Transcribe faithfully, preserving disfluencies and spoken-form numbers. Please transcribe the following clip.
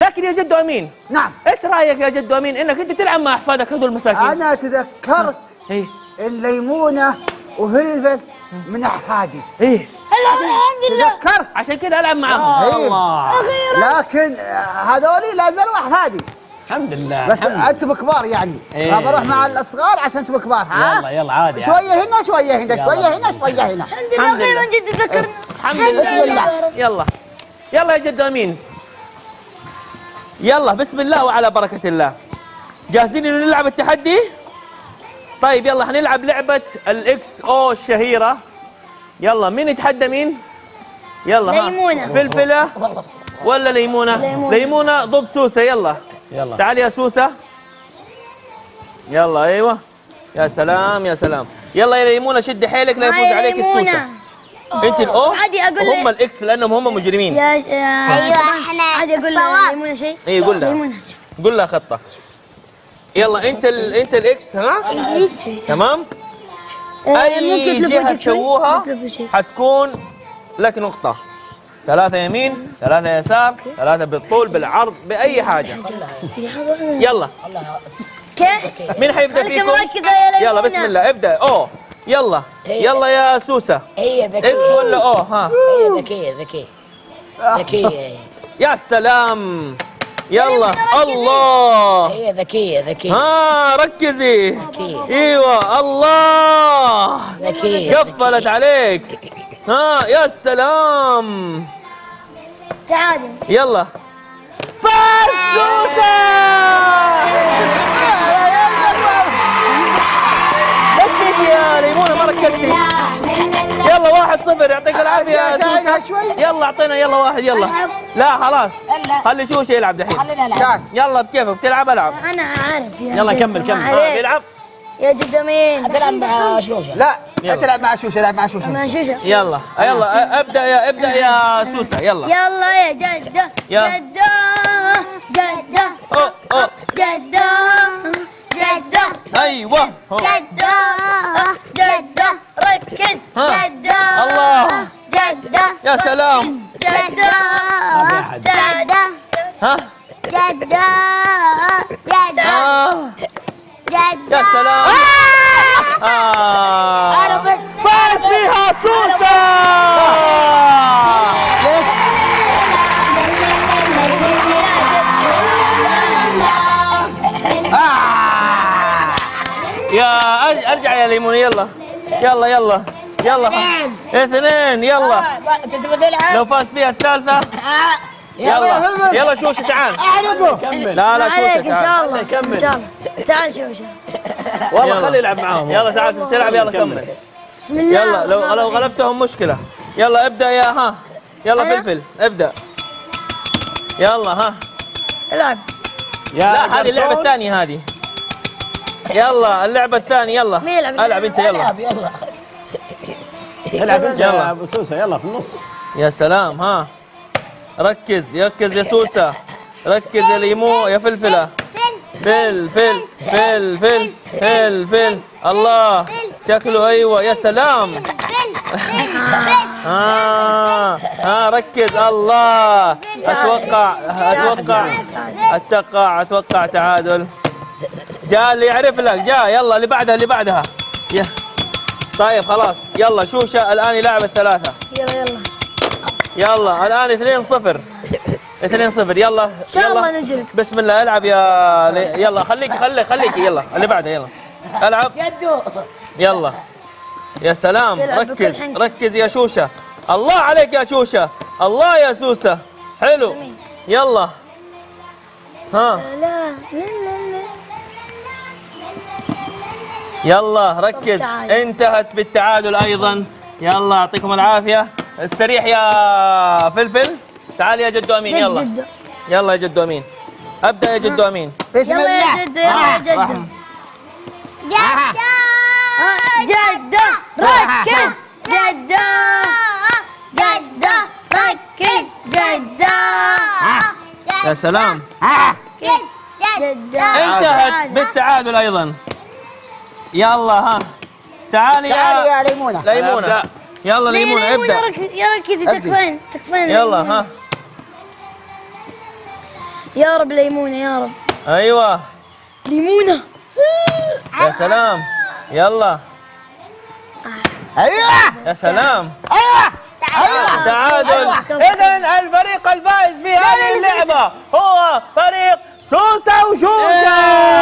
لكن يا جدو امين، نعم، ايش رايك يا جدو امين انك انت تلعب مع احفادك هذول المساكين؟ انا تذكرت ايه الليمونه وفلفل من احفادي. ايه الحمد لله تذكرت عشان كذا العب معاهم. الله، لكن هذولي لا زالوا احفادي. الحمد لله. بس انتم كبار يعني، إيه. فبروح مع الاصغار عشان انتم كبار. ها يلا يلا عادي. شويه هنا شويه هنا شويه هنا شويه هنا. الحمد لله اخيرا جد تذكرت. الحمد بسم لله. الله. يلا يلا يا جدو امين، يلا بسم الله وعلى بركة الله. جاهزين انه نلعب التحدي؟ طيب يلا حنلعب لعبة الاكس او الشهيرة. يلا مين يتحدى مين؟ يلا ها. ليمونة. فلفلة ولا ليمونة؟ ليمونة. ليمونة ضد سوسة. يلا يلا تعالي يا سوسة. يلا ايوه، يا سلام يا سلام. يلا يا ليمونة شدي حيلك لا يفوز عليك السوسة. انت الاو عادي اقول وهم الاكس لانهم هم مجرمين. يا ايوه احنا عادي اقول ليمونة شيء. اي قول لها، ليمونة. قول لها خطة. يلا انت ال... انت الاكس ها؟ تمام؟ اي جهة تسووها حتكون لك نقطة. ثلاثة يمين، ثلاثة يسار، ثلاثة بالطول بالعرض بأي حاجة. يلا كيف؟ مين حيبدأ خليك فيكم؟ مركزة يا ليمونة. يلا بسم الله ابدأ. اوه يلا يلا يا سوسة. هي ذكية. اكس ولا اوه؟ ها هي ذكية ذكية ذكية هي. يا سلام. يلا الله. هي ذكية ذكية ها ركزي. ذكية. ايوه الله. ذكية. قفلت عليك. ها يا سلام. تعادل. يلا فاز سوسة. ايش فيك يا ليمونة ما ركزتي؟ يلا واحد صفر يعطيك العافية يا سوسة. يلا اعطينا يلا واحد يلا. لا خلاص خلي شوشة يلعب دحين. خلينا نلعب. يلا بكيفك بتلعب العب. انا عارف يا يلا جد، كمل ما كمل. عليك. يلعب يا جد امين. تلعب مع شلوشة. لا يلا. تلعب مع شوشه، العب مع شوشه. ما شوشة. يلا يلا ابدا يا ابدا يا سوسة. يلا يلا يا جدة يلا. جدة جدة أوه أوه. جدة جدة ايوه هو. جدة جدة ركز. ها. جدة الله. جدة يا سلام. جدة جدة ها جدة جدة آه. جدة يا سلام. آه. أنا بس فاز فيها سوسة. يا أرج- ارجع يا ليمون. يلا يلا يلا يلا اثنين. يلا أنت تبغى تلعب؟ لو فاز فيها الثالثة. يلا يلا شوشة تعال. احرقوا. كمل. لا لا شوشة عليك ان تعال. شاء الله كمل. ان شاء الله. تعال شوشة. والله يلا. خليه يلعب معاهم. يلا تعال تلعب. يلا كمل. بسم الله. يلا لو لو غلبتهم مشكلة. يلا ابدأ يا ها. يلا أنا؟ فلفل ابدأ. يلا ها. العب. يا لا هذه اللعبة جرسون. الثانية هذه. يلا اللعبة الثانية. يلا مين يلعب؟ العب انت. يلا العب يلا. العب انت يلا. يا ابو سوسه. يلا في النص. يا سلام. ها ركز ركز يا سوسة. ركز يا ليمو يا فلفلة. فل فل فل فل فل فل. الله شكله ايوه. يا سلام. ها ها ركز. الله اتوقع اتوقع اتوقع اتوقع تعادل. جاء اللي يعرف لك. جاء. يلا اللي بعدها اللي بعدها. يا طيب خلاص. يلا شوشة الان يلعب الثلاثة. يلا يلا يلا الان اثنين صفر. اثنين صفر. يلا ان شاء الله يلا نجلد. بسم الله. العب يا لي... يلا خليك خليك خليك. يلا اللي بعده. يلا العب. يدو. يلا يا سلام. تلعب بكل ركز حنك. ركز يا شوشة. الله عليك يا شوشة. الله يا سوسة. حلو. يلا ها لا لا لا لا. يلا ركز. تعال. انتهت بالتعادل ايضا. يلا يعطيكم العافية. استريح يا فلفل. تعال يا جدو امين. جد يلا جد. يلا يا جدو امين. ابدا يا جدو امين. بسم يلا يا الله. جدة يلا يا جدة. رحم. جدة جدة ركز. جدة جدة ركز. جدة يا سلام. جدة. انتهت بالتعادل ايضا. يلا ها تعالي تعالوا يا يا ليمونه. ليمونة. أبدأ. يلا ليمونة ابدا. يا ركزي تكفين تكفين. يلا ها يا رب ليمونة يا رب. ايوه ليمونة. يا سلام. يلا ايوه يا سلام. ايوه ايوه تعادل. اذا الفريق الفائز في هذه اللعبه هو فريق سوسه وشوشه.